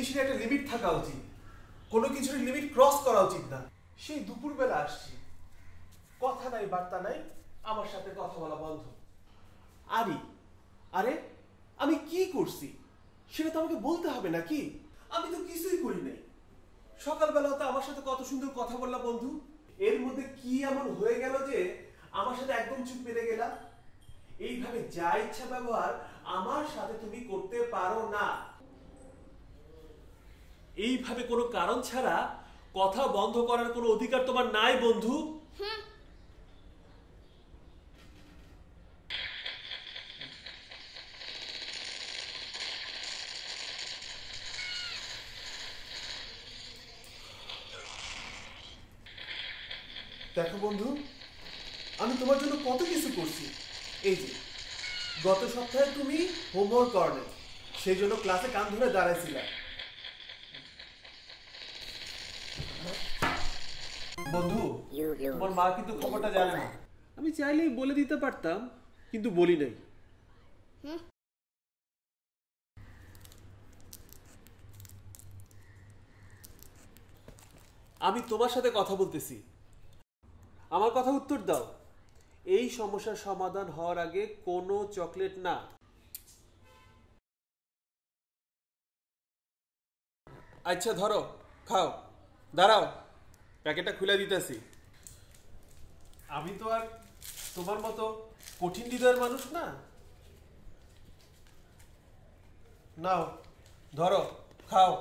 জিনিসের একটা লিমিট থাকা উচিত, কোনো কিছুর লিমিট ক্রস করা উচিত না। সেই দুপুরবেলা আসছি, কথা নাই বার্তা নাই, আমার সাথে কথা বলা বন্ধ। আরে আমি কি করছি সেটা তো আমাকে বলতে হবে নাকি? আমি তো কিছুই করি নাই। সকালবেলাও তো আমার সাথে কত সুন্দর কথা বললা বন্ধু, এর মধ্যে কি এমন হয়ে গেল যে আমার সাথে একদম চুপ মেরে গেলা? এইভাবে যা ইচ্ছা ব্যবহার আমার সাথে তুমি করতে পারো না। এইভাবে কোনো কারণ ছাড়া কথা বন্ধ করার কোনো অধিকার তোমার নাই বন্ধু। দেখো বন্ধু, আমি তোমার জন্য কত কিছু করছি। এই যে গত সপ্তাহে তুমি হোমওয়ার্ক করো নাই, সেই জন্য ক্লাসে কান ধরে দাঁড়াইছিলা। বন্ধু, তোমার মা কিন্তু খবরটা জানে না। আমি চাইলেই বলে দিতে পারতাম, কিন্তু বলি নাই। আমি তোমার সাথে কথা বলতেছি, আমার কথা উত্তর দাও। এই সমস্যার সমাধান হওয়ার আগে কোনো চকলেট না। আচ্ছা ধরো, খাও। দাঁড়াও, প্যাকেটটা খুলে দিতেছি। আমি তো আর তোমার মতো কঠিন হৃদয়ের মানুষ না। নাও ধরো, খাও।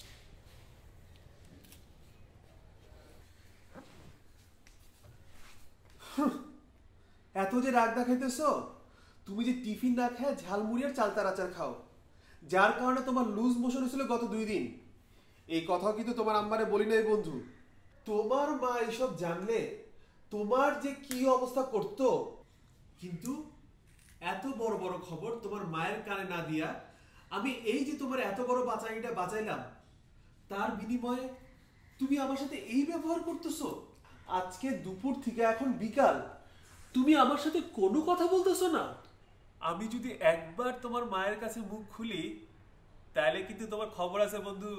এত যে রাগ দেখাইতেছ, তুমি যে টিফিন না খেয়ে ঝালমুড়ি আর চালতার আচার খাও, যার কারণে তোমার লুজ মোশন হয়েছিল গত 2 দিন। এই কথাও কিন্তু তোমার আম্মারে বলি নাই বন্ধু। তোমার মা এইসব জানলে তোমার যে কি অবস্থা করতো। কিন্তু এত বড় বড় খবর তোমার মায়ের কানে না দিয়া আমি এই যে তোমার এত বড় বাঁচাইটা বাঁচাইলাম, তার বিনিময়ে তুমি আমার সাথে এই ব্যবহার করতেছো। আজকে দুপুর থেকে এখন বিকাল, তুমি আমার সাথে কোনো কথা বলতেছো না। আমি যদি একবার তোমার মায়ের কাছে মুখ খুলি, তাহলে কিন্তু তোমার খবর আছে বন্ধু।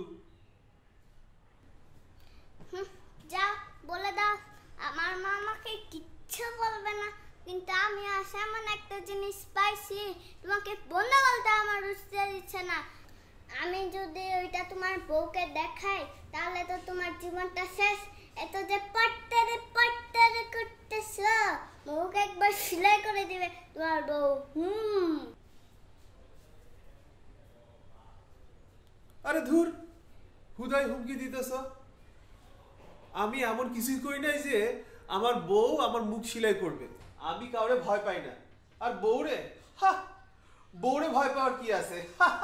যা বলে দাও, আমার মা আমাকে কিচ্ছু বলবে না, কিন্তু আমি আজ এমন একটা জিনিস পাইছি, তোমাকে বলতে বলতে আমার রুচতে দিচ্ছে না। আমি যদি ওইটা তোমার বউকে দেখাই, তাহলে তো তোমার জীবনটা শেষ। এত যে পট্টারে করতেছ, মুখ একবার সেলাই করে দিবে তোমার বউ। আরে ধুর, হুদাই হুমকি দিতেছ। আমি এমন কিছুই করি নাই যে আমার বউ আমার মুখ সেলাই করবে। আমি কাউরে ভয় পাই না। আর বউরে, বউরে ভয় পাওয়ার কি আছে?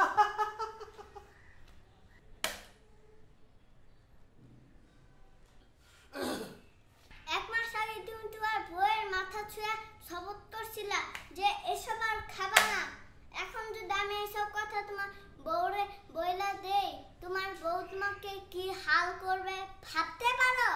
এক মাস আগে তুমি তোমার বউয়ের মাথা ছুঁয়ে শপথ করছিলা যে এসব আর খাবা না। এখন যদি আমি এসব কথা তোমার বউরে বইলা দেই, তোমার বউ তোমাকে কি হাল করবে ভাবতে পারো?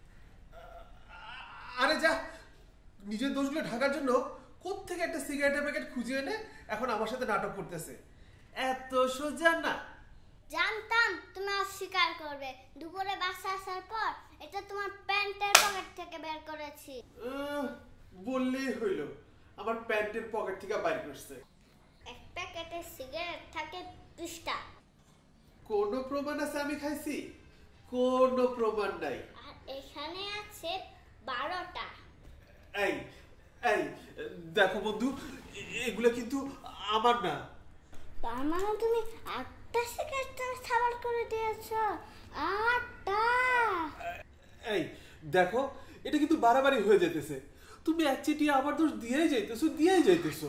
আরে যা, নিজের দোষগুলো ঢাকার জন্য কোত্থেকে একটা সিগারেটের প্যাকেট খুঁজে এনে এখন আমার সাথে নাটক করতেছে। এত সোজা না। জানতাম তুমি অস্বীকার করবে। দুপুরে বাসা আসার পর এটা তোমার প্যান্টের পকেট থেকে বের করেছি। বললেই হইল, আমার প্যান্টের পকেট থেকে বাইর করছে। এক প্যাকেটে সিগারেট থাকে 20টা। কোনো প্রমাণ আছে আমি খাইছি? কোনো প্রমাণ নাই। আর এখানে আছে 12টা। এই এই দেখো বন্ধু, এগুলো কিন্তু আমার না। তার মানে তুমি 8টা সিগারেট খাবার করে দিয়েছো? 8টা? এই দেখো, এটা কিন্তু বাড়াবাড়ি হয়ে যেতেছে। তুমি একচেটিয়া আবার দোষ দিয়েই যাইতেছো।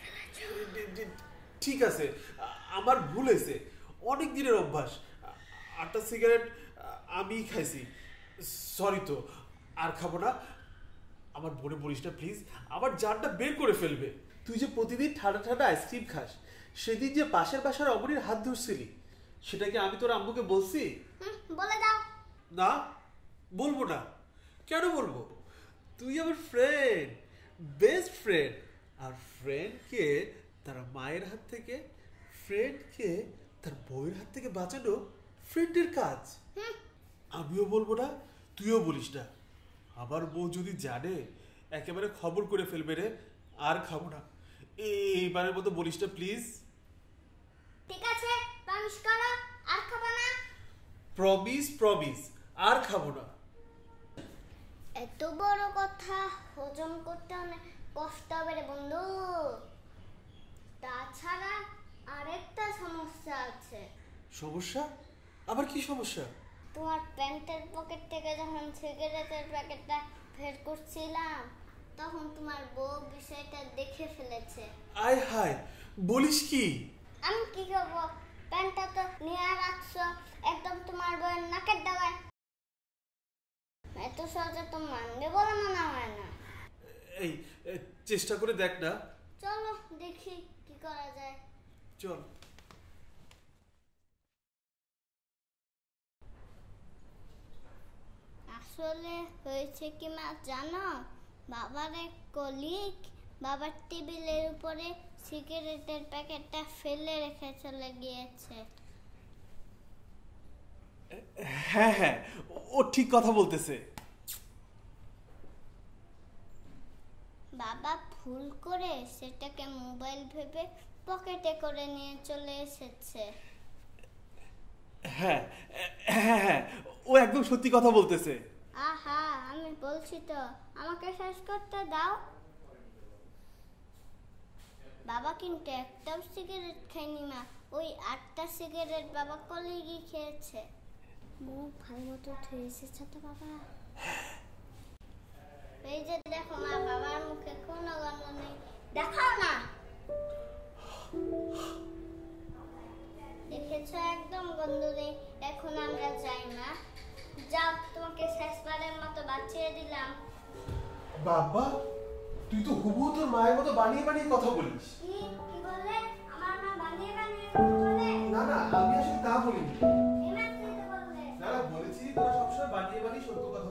ঠিক আছে, আমার ভুল হয়েছে, অনেক দিনের অভ্যাস। 8টা সিগারেট আমি খাইছি, সরি। তো আর খাবো না। আমার বোনে বলিস না প্লিজ, আমার জানটা বের করে ফেলবে। তুই যে প্রতিদিন ঠান্ডা ঠান্ডা আইসক্রিম খাস, সেদিন যে পাশের বাসার অমনির হাত ধরছিলি, সেটা কি আমি তোর আম্মুকে বলছি? বলে দাও। না, বলবো না। কেন বলবো? তুই আমার ফ্রেন্ড, বেস্ট ফ্রেন্ড। আর ফ্রেন্ডকে তার মায়ের হাত থেকে, ফ্রেন্ডকে তার বউয়ের হাত থেকে বাঁচানো ফ্রেন্ডের কাজ আমিও বলবো না, তুইও বলিস না। আবার বউ যদি জানে একেবারে খবর করে ফেলবে রে। আর খাবো না, এইবারের মতো বলিস না প্লিজ। ঠিক আছে, প্রমিস করো আর খাবো না। প্রমিস আর খাবো না। এত বড় কথা হজম করতে অনেক কষ্ট হবে রে বন্ধু। তাছাড়া আরেকটা সমস্যা আছে। সমস্যা? আবার কি সমস্যা? তোমার প্যান্টের পকেট থেকে যখন সিগারেটের প্যাকেটটা বের করছিলাম তখন তোমার বউ বিষয়টা দেখে ফেলেছে। আয় হায়, বলিস কি? আমি কি করবো, প্যান্টটা তো নিয়ে রাখছো একদম তোমার বউয়ের নাকের ডাবায়। এত সহজে তো মানবে বলে মনে হয় না। এই চেষ্টা করে দেখ না। চলো দেখি কি করা যায়। চল। আসলে হয়েছে কি মা জানো, বাবার এক কলিগ বাবার টেবিলের উপরে সিগারেটের প্যাকেটটা ফেলে রেখে চলে গিয়েছে। হ্যাঁ, ও ঠিক কথা বলতেছে। বাবা ভুল করে সেটাকে মোবাইল ভেবে পকেটে করে নিয়ে চলে এসেছে। হ্যাঁ, ও একদম সত্যি কথা বলতেছে। আহা, আমি বলছি তো, আমাকে শেষ করতে দাও। বাবা কিন্তু একটাও সিগারেট খায়নি মা, ওই 8টা সিগারেট বাবা কলিগই খেয়েছে। মুখ ভালো মতো ধুয়ে এসেছে তো বাবা। এই যে দেখো মা, বাবার মুখে কোনো গন্ধ নেই, দেখাও না। দেখেছো, একদম গন্ধ নেই। এখন আমরা যাই মা। যাও, তোমাকে শেষবারের মতো বাঁচিয়ে দিলাম। বাবা, তুই তো হুবহু তোর মায়ের মতো বানিয়ে কথা বলিস। কি বলে? আমার মা বানিয়ে কথা বলে? না, আমি আসলে তা বলিনি। এমন কি বললে? না, বলেছি তোরা সবসময় বানিয়ে সত্য কথা